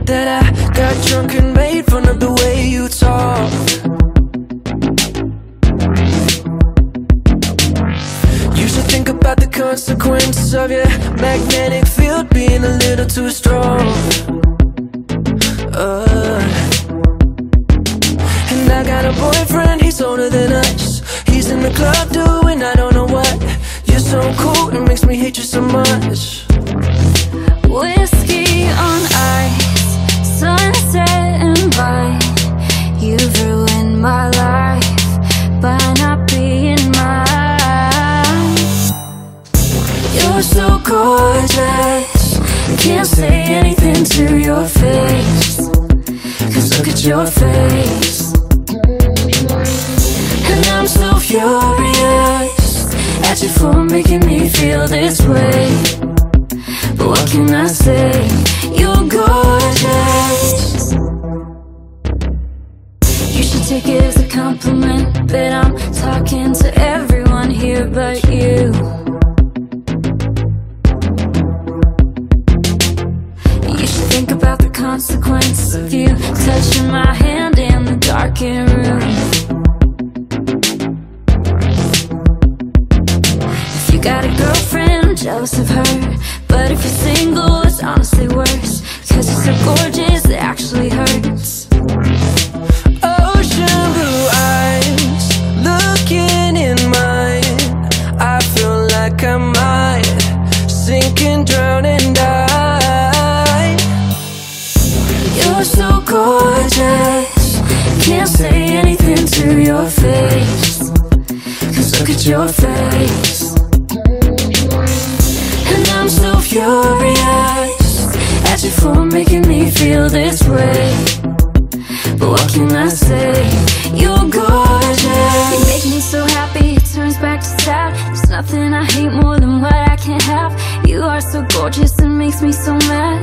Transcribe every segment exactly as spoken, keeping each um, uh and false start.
that I got drunk and made fun of the way you talk. You should think about the consequences of your magnetic field being a little too strong. uh, And I got a boyfriend, he's older than us. He's in the club doing I don't know what. You're so cool, it makes me hate you so much. Whiskey on ice, sunset and vine. You've ruined my life by not being mine. You're so gorgeous, can't say anything to your face. Cause look at your face. And I'm so furious at you for making me feel this way. But what can I say? You're gorgeous. You should take it as a compliment that I'm talking to everyone here but you. You should think about the consequence of you touching my hand in the darkened room. If you got a girlfriend, I'm jealous of her. But if you're single, it's honestly worse. Cause you're so gorgeous, it actually hurts. Ocean blue eyes, looking in mine. I feel like I might sink and drown and die. You're so gorgeous, can't say anything to your face. Cause look at your face. And I'm so furious at you for making me feel this way. But what can I say? You're gorgeous. You make me so happy, it turns back to sad. There's nothing I hate more than what I can't have. You are so gorgeous, it makes me so mad.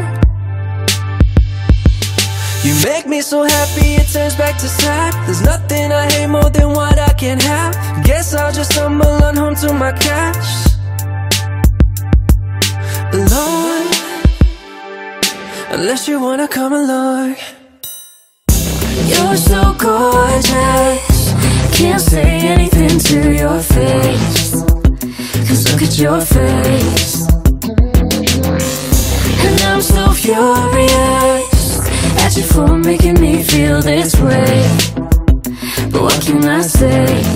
You make me so happy, it turns back to sad. There's nothing I hate more than what I can't have. Guess I'll just stumble on home to my cash. Alone, unless you wanna come along. You're so gorgeous, can't say anything to your face. Cause look at your face. And I'm so furious at you for making me feel this way. But what can I say?